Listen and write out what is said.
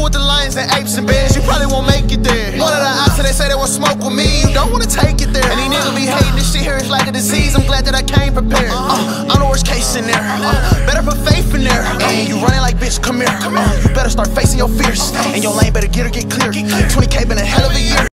with the lions and apes and bears, you probably won't make it there. One of the options, they say they want smoke with me, you don't wanna take it there. And these niggas be hating, this shit here is like a disease, I'm glad that I came prepared. I'm the worst case scenario, better put faith in there. You running like bitch, come here. You better start facing your fears, and your lane better get clear. 20K been a hell of a year.